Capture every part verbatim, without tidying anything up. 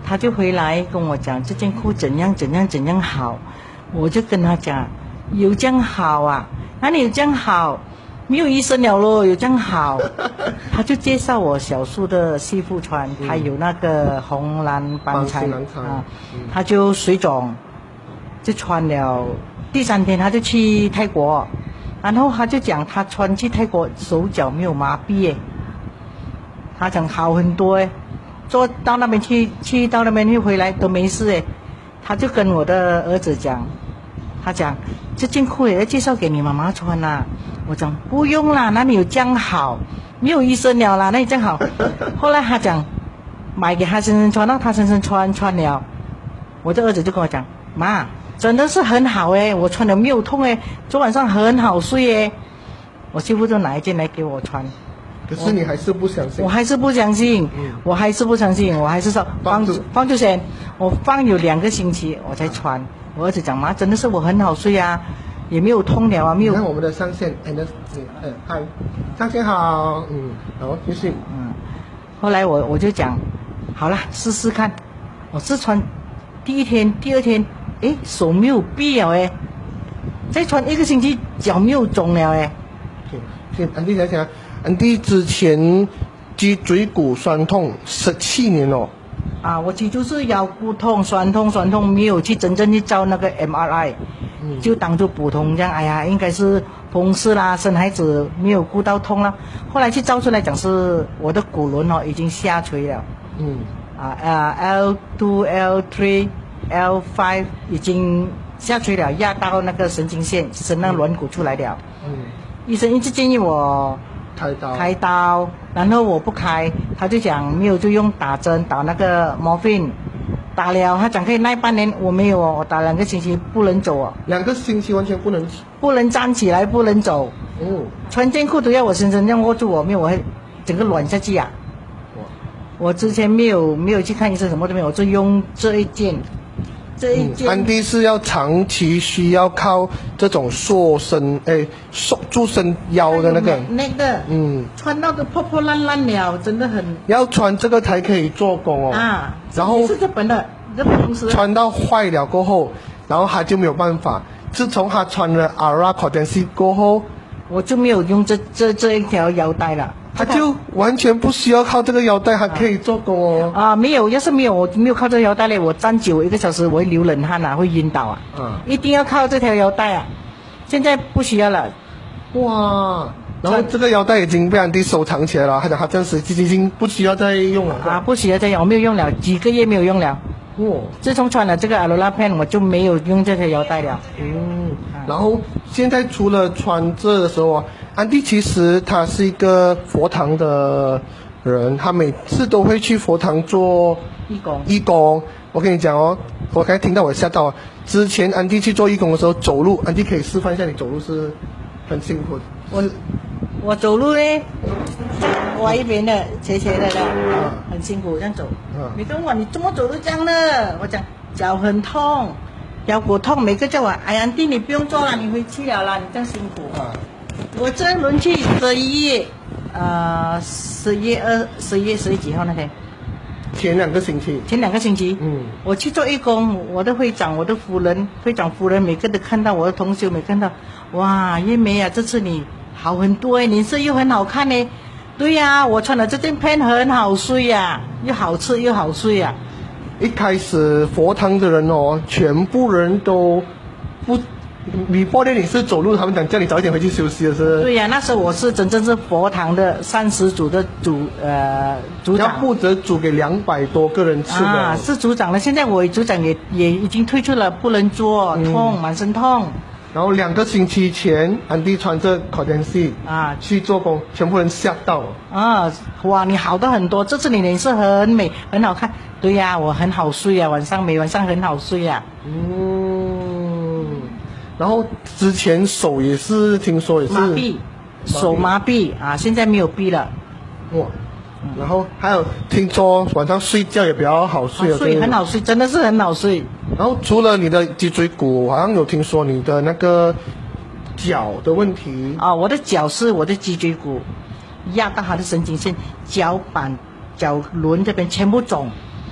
他就回来跟我讲这件裤怎样怎样怎样好，我就跟他讲有这样好啊，哪里有这样好？没有医生了咯，有这样好。他就介绍我小叔的媳妇穿，他有那个红蓝斑菜啊，他就水肿，就穿了第三天他就去泰国，然后他就讲他穿去泰国手脚没有麻痹耶，他讲好很多诶，坐到那边去去到那边去回来都没事诶，他就跟我的儿子讲，他讲这件裤也要介绍给你妈妈穿啦。我讲不用啦，哪里有这样好？没有医生了啦，那里这样好。后来他讲买给他先生穿，让他先生穿穿了。我的儿子就跟我讲，妈，真的是很好诶，我穿了没有痛诶，昨晚上很好睡诶。我媳妇就拿一件来给我穿。 可是你还是不相信？ 我还是不相信，嗯、我还是不相信，我还是说放放住先，我放有两个星期我才穿。我儿子讲妈，真的是我很好睡啊。也没有痛了啊，没有。 看我们的上线 ，and 嗯，嗨，上线好，嗯，好，继续， 嗯，后来我我就讲，好了，试试看。我试穿第一天、第二天，诶，手没有痹了诶，再穿一个星期，脚没有肿了诶。 对，安迪想想，安迪之前脊椎骨酸痛十七年哦。 啊，我脊就是腰骨痛、酸痛、酸痛，没有去真正去照那个 M R I。嗯、就当做普通这样，哎呀，应该是风湿啦，生孩子没有顾到痛了。后来去照出来讲是我的骨轮哦已经下垂了，嗯，啊啊 L 二 L 三 L 五 已经下垂了，压到那个神经线，神那软骨出来了。嗯，医生一直建议我开刀， 开刀，然后我不开，他就讲没有就用打针打那个 morphine。打了，他讲可以耐半年，我没有哦，我打两个星期不能走哦， 两个星期完全不能， 不能站起来，不能走，哦，穿件裤都要我先生这样握住我，没有我会整个软下去啊。我之前没有没有去看医生，什么都没有，我就用这一件，这一件。 嗯、安迪是要长期需要靠这种塑身，哎，塑助身腰的那个， 那个，嗯，穿到都破破烂烂了，真的很。 要穿这个才可以做工哦。啊。然后是日本的，日本公司。 穿到坏了过后，然后他就没有办法。自从他穿了 Ara Cordency 过后， 我就没有用这这这一条腰带了。 他就完全不需要靠这个腰带，还可以做工哦。 啊，没有，要是没有我没有靠这个腰带嘞，我站久一个小时我会流冷汗啊，会晕倒啊。嗯。一定要靠这条腰带啊，现在不需要了。 哇！然后这个腰带已经被安迪收藏起来了，他讲他暂时已经不需要再用了。 啊，不需要再用，我没有用了，几个月没有用了。哦。自从穿了这个 Alola Pen， 我就没有用这条腰带了。 嗯。啊、然后现在除了穿这的时候啊，安迪其实他是一个佛堂的人，他每次都会去佛堂做义工。 义工，我跟你讲哦，我刚才听到我吓到。之前安迪去做义工的时候走路，安迪可以示范一下你走路是很辛苦的。 我我走路呢，歪一边的，斜斜的的，啊、很辛苦这样走。啊、每个人问你怎么走都这样的，我讲脚很痛，腰骨痛，每个叫我哎呀，弟你不用做了，你回去了啦，你这样辛苦。啊、我这轮去十一月，呃，十月二十月十几号那天。 前两个星期， 前两个星期，嗯，我去做义工，我的会长、我的夫人、会长夫人，每个都看到我的同学，没看到，哇，叶梅啊，这次你好很多哎，脸色又很好看呢。对呀、啊，我穿了这件 pen 很好睡呀、啊，又好吃又好睡呀、 啊。一开始佛堂的人哦，全部人都不。你报店你是走路，他们讲叫你早一点回去休息的是？ 对呀、啊，那时候我是真正是佛堂的膳食组的组呃组长， 要负责煮给两百多个人吃的。 啊，是组长了。现在我组长也也已经退出了，不能做，嗯、痛，满身痛。 然后两个星期前，安迪穿着 Cordency 啊去做工，全部人吓到了。 啊，哇，你好的很多，这次你脸色很美，很好看。对呀、啊，我很好睡啊，晚上每晚上很好睡啊。嗯。 然后之前手也是听说也是麻痹，手麻痹啊，现在没有痹了。 哇，然后还有听说晚上睡觉也比较好睡， 好睡很好睡，真的是很好睡。 然后除了你的脊椎骨，好像有听说你的那个脚的问题啊，我的脚是我的脊椎骨压到他的神经线，脚板、脚轮这边全部肿。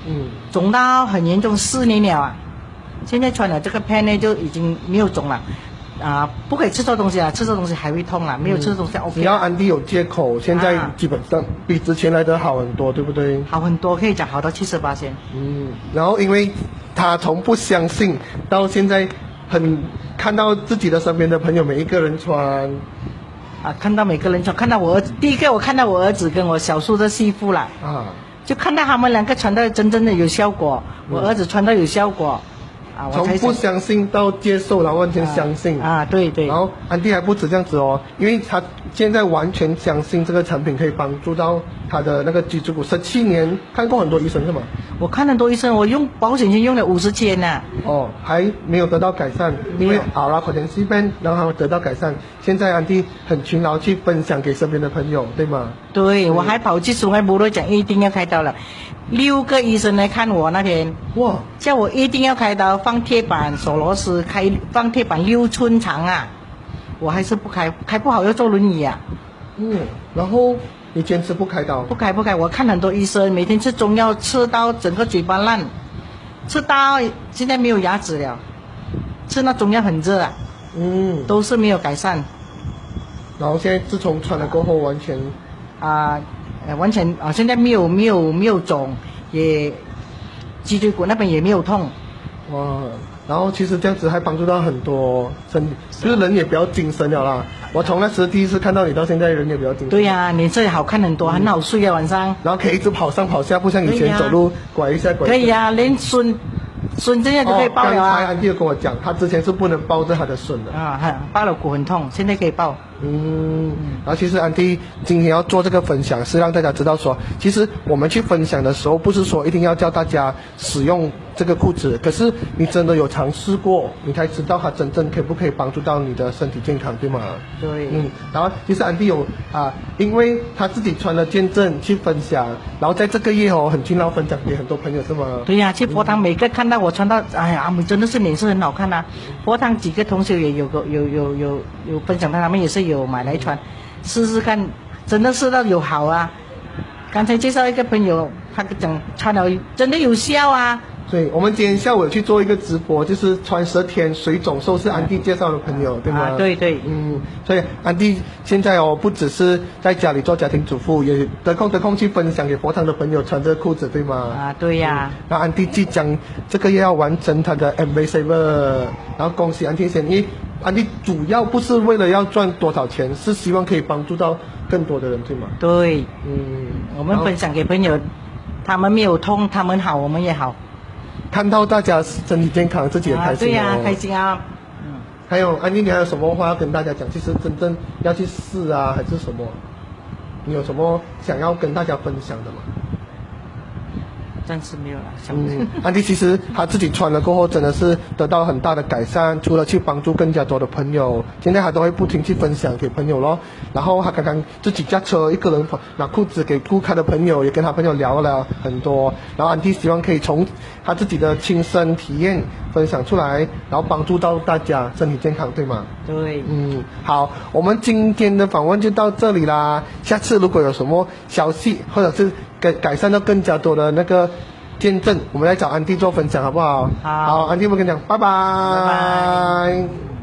嗯， 肿到很严重，四年了啊。现在穿了这个 pen 呢，就已经没有肿了。啊，不可以吃错东西啊，吃错东西还会痛啊，没有吃错东西 OK。 只要安迪有戒口，现在基本上比之前来的好很多，对不对？ 好很多，可以讲好到七十八先。 嗯，然后因为他从不相信到现在很看到自己的身边的朋友每一个人穿， 啊，看到每个人穿，看到我儿子，第一个我看到我儿子跟我小叔的媳妇了， 啊， 就看到他们两个穿到真正的有效果，我儿子穿到有效果。啊，我从才不相信到接受，然后完全相信啊，啊对对。 然后安迪还不止这样子哦，因为他现在完全相信这个产品可以帮助到他的那个脊椎骨。十七年看过很多医生是吗？ 我看很多医生，我用保险金用了五十千呢。 哦，还没有得到改善，因为阿拉口天西边让他得到改善。现在安迪很勤劳去分享给身边的朋友，对吗？ 对，我还跑去松爱部落讲一定要开刀了。六个医生来看我那天， 哇， 叫我一定要开刀，放铁板、锁螺丝，开放铁板六寸长啊，我还是不开，开不好要坐轮椅啊。 嗯，然后你坚持不开刀？ 不开不开，我看很多医生，每天吃中药，吃到整个嘴巴烂，吃到现在没有牙齿了，吃那中药很热啊， 嗯， 都是没有改善。 然后现在自从穿了过后，完全啊。呃，完全啊，现在没有没有没有肿，也脊椎骨那边也没有痛。 哇，然后其实这样子还帮助到很多身体，就是人也比较精神了啦。我从那时第一次看到你到现在，人也比较精神。 对呀、啊，脸色也好看很多，嗯、很好睡啊晚上。 然后可以一直跑上跑下，不像以前走路拐一下拐一下。 可以呀、啊，连孙孙这样就可以抱了啊。 哦、刚才安迪跟我讲，他之前是不能抱着他的孙的。 啊，抱了骨很痛，现在可以抱。 嗯，然后其实安迪今天要做这个分享，是让大家知道说，其实我们去分享的时候，不是说一定要叫大家使用这个裤子，可是你真的有尝试过，你才知道它真正可不可以帮助到你的身体健康，对吗？ 对。 嗯，然后其实安迪有啊，因为他自己穿了见证去分享，然后在这个月哦，很勤劳分享给很多朋友，是吗？ 对呀、啊，去佛堂每个看到我穿到，哎呀，阿美真的是脸色很好看啊。佛堂几个同学也有个有有有有分享到，他们也是有买来穿，试试看，真的试到有好啊。刚才介绍一个朋友，他讲穿了真的有效啊。 所以我们今天下午有去做一个直播，就是穿十天水肿瘦是安迪介绍的朋友，对吗？ 啊，对对。 嗯，所以安迪现在哦，不只是在家里做家庭主妇，也得空得空去分享给佛堂的朋友穿这个裤子，对吗？ 啊，对呀、啊。 那、嗯、安迪即将这个月要完成他的 Ambassador， 然后恭喜安迪先，因为安迪主要不是为了要赚多少钱，是希望可以帮助到更多的人，对吗？ 对。 嗯， 我们分享给朋友，他们没有痛，他们好，我们也好。 看到大家身体健康，自己也开心、哦啊、 对呀、啊，开心啊。 嗯。还有安迪，你还有什么话要跟大家讲？其实真正要去试啊，还是什么？你有什么想要跟大家分享的吗？ 暂时没有了。 嗯，安迪其实他自己穿了过后，真的是得到很大的改善。除了去帮助更加多的朋友，现在他都会不停去分享给朋友咯。然后他刚刚自己驾车一个人拿裤子给顾客的朋友，也跟他朋友聊了很多。然后安迪希望可以从他自己的亲身体验分享出来，然后帮助到大家身体健康，对吗？ 对。 嗯，好，我们今天的访问就到这里啦。下次如果有什么消息，或者是改改善到更加多的那个见证，我们来找安迪做分享，好不好？ 好， 好，安迪，我跟你讲，拜拜。 拜拜。